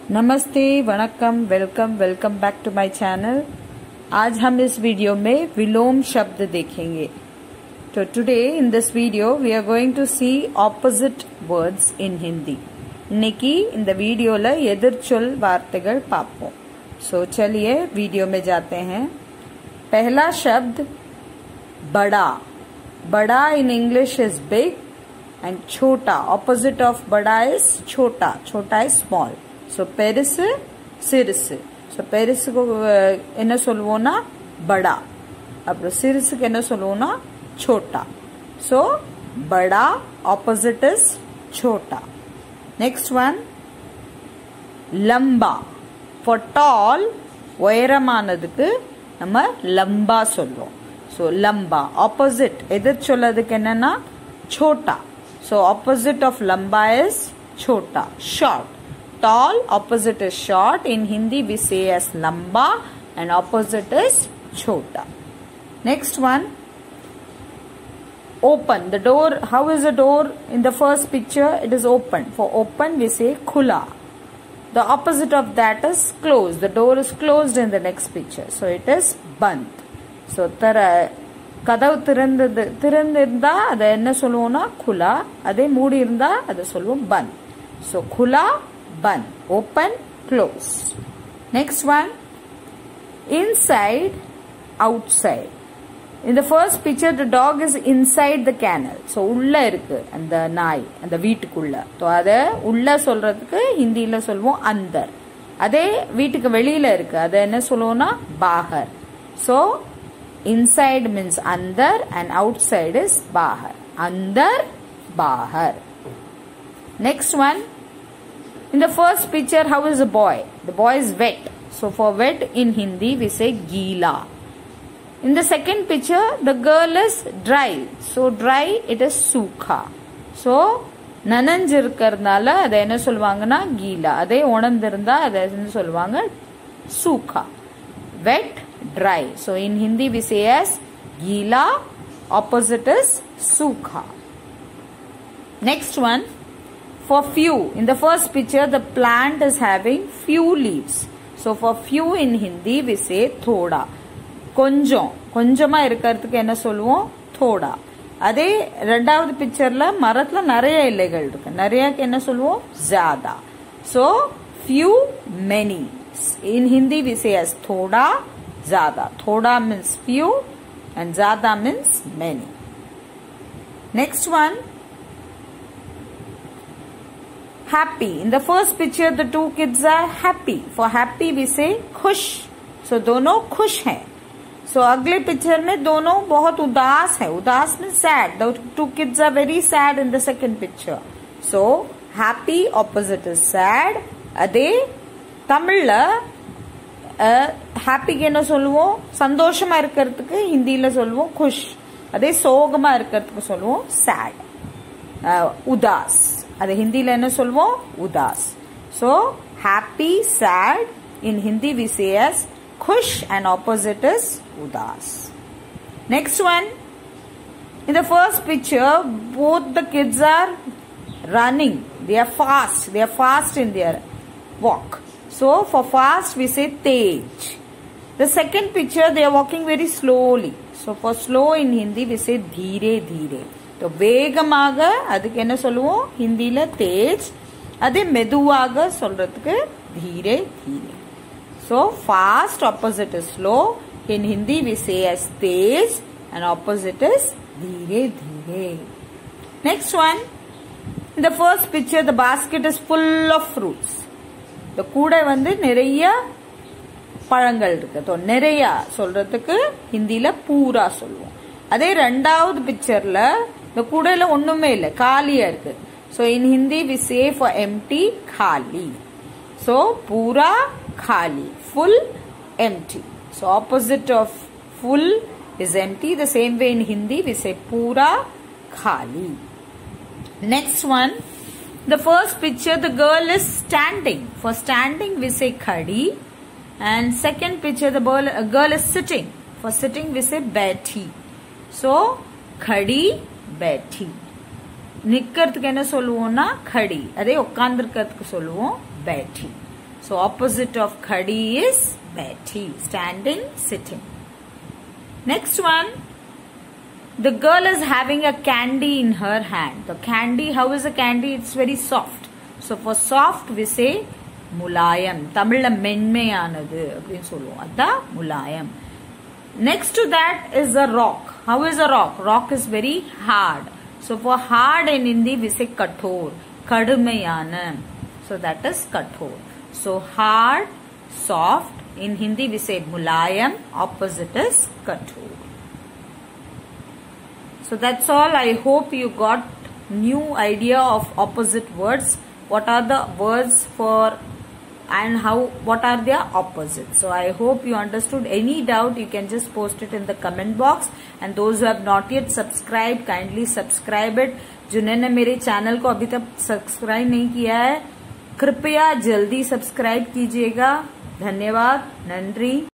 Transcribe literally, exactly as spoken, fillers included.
नमस्ते, वणक्कम, welcome welcome back to my channel. आज हम इस वीडियो में विलोम शब्द देखेंगे। तो today in this video we are going to see opposite words in Hindi. இன்னைக்கு இந்த वीडियोல எதிர்ச்சொல் வார்த்தைகள் பார்ப்போம்। सो चलिए वीडियो में जाते हैं। पहला शब्द बड़ा। बड़ा in English is big and छोटा ऑपोजिट ऑफ बड़ा इज छोटा। छोटा इज स्मॉल। सो பெருசு சிறுசு। सो பெருசுக்கு என்ன சொல்லுவோம்னா बड़ा, அப்புறம் சிறுசுக்கு என்ன சொல்லுவோம்னா छोटा। सो बड़ा ऑपोजिट इज छोटा। नेक्स्ट वन लंबा। फॉर टॉल உயரமானதுக்கு நம்ம लंबा சொல்லுவோம்। सो लंबा ऑपोजिट எதிர் சொல்லதுக்கு என்னன்னா छोटा। सो ऑपोजिट ऑफ लंबा इज छोटा, short। Tall opposite is short. In Hindi we say as lamba and opposite is chota. Next one, open. The door, how is the door in the first picture? It is open. For open we say khula. The opposite of that is closed. The door is closed in the next picture. So it is band. So tara கதவு திறந்தது திறந்திருந்தா அதை என்ன சொல்லுவோம்னா குலா, அதே மூடி இருந்தா அதை சொல்லுவோம் பந்த்। ஸோ குலா band, open, close. Next one, inside, outside. In the first picture the dog is inside the kennel. So உள்ள இருக்கு அந்த நாய் அந்த வீட்டுக்குள்ள. So அத உள்ள சொல்றதுக்கு ஹிந்தில சொல்வோம் அந்தர்। அதே வீட்டுக்கு வெளியில இருக்கு அத என்ன சொல்லுவோம்னா பாஹர்। So inside means andar and outside is bahar. Andar, bahar. Next one, in the first picture how is a boy? The boy is wet. So for wet in Hindi we say geela. In the second picture the girl is dry. So dry it is sukha. So நனஞ்சு இருக்கிறதுனால அதை என்ன சொல்லுவாங்கன்னா கீலா, அதே உணர்ந்திருந்தா அதை என்ன சொல்லுவாங்க சூக்கா। wet, dry. So in Hindi we say as geela, opposite is sukha. Next one, for few. In the first picture the plant is having few leaves. So for few in Hindi we say thoda. கொஞ்சம் கொஞ்சமா இருக்கிறதுக்கு என்ன சொல்லுவோம் thoda. அதே ரெண்டாவது பிக்சர்ல மரத்துல நிறைய இலைகள் இருக்கு, நிறையக்கு என்ன சொல்லுவோம் ज्यादा. So few, many. In Hindi we say as thoda, ज्यादा. thoda means few and ज्यादा means many. Next one, happy. In the first picture the two kids are happy. For happy we say खुश. So दोनों खुश हैं। So अगले picture में दोनों बहुत उदास है। उदास में sad. The two kids are very sad in the second picture. So happy opposite is sad. அதே தமிழ்ல ஹாப்பிக்கு என்ன சொல்லுவோம் சந்தோஷமா இருக்கிறதுக்கு ஹிந்தியில சொல்லுவோம் खुश. அதே சோகமா இருக்கிறதுக்கு சொல்லுவோம் sad, உதாஸ்। அது ஹிந்தில என்ன சொல்வோம் உதாஸ்। So happy, sad in Hindi we say as खुश and opposite is udas. Next one, in the first picture both the kids are running. They are fast. They are fast in their walk. So for fast we say tej. The second picture they are walking very slowly. So for slow in Hindi we say धीरे धीरे. तो வேகமாக அதுக்கு என்ன சொல்லுவோம் ஹிந்தில तेज, அதே மெதுவாக சொல்றதுக்கு धीरे धीरे। So fast opposite is slow. In Hindi we say as Tej and opposite is धीरे धीरे। Next one, in the first picture the basket is full of fruits. the கூடை வந்து நிறைய பழங்கள் இருக்கு। तो நிறைய சொல்றதுக்கு ஹிந்தில பூரா சொல்லுவோம்। அதே ரெண்டாவது பிக்சர்ல இந்த கூடையில ஒண்ணுமே இல்ல, காலியா இருக்கு। So in Hindi we say for empty khali. So pura khali, full, empty. So opposite of full is empty. The same way in Hindi we say pura khali. Next one, the first picture the girl is standing. For standing we say khadi. And second picture the girl, a girl is sitting. For sitting we say बैठी. So खड़ी बैठी। நிக்கிறதுக்கு என்ன சொல்லுவோம்னா खड़ी. அதே உட்கார்ந்திருக்கிறதுக்கு சொல்லுவோம் बैठी. So opposite of khadi is बैठी, standing, sitting. Next one, the girl is having a candy in her hand. The candy, how is a candy? It's very soft. So for soft we say mulayam. Tamilla மென்மையானது அப்படினு சொல்லுவோம். அதான் mulayam. Next to that is a rock. How is a rock? Rock is very hard. So for hard in Hindi we say kathor. கடுமையான. So that is kathor. So hard, soft. In Hindi we say mulayam. Opposite is kathor. So that's all. I hope you got new idea of opposite words. What are the words for and how, what are their opposites. So I hope you understood. Any doubt you can just post it in the comment box. And those who have not yet subscribed, kindly subscribe it. जिन्होंने मेरे channel को अभी तक subscribe नहीं किया है, कृपया जल्दी सब्सक्राइब कीजिएगा. धन्यवाद. नंद्री.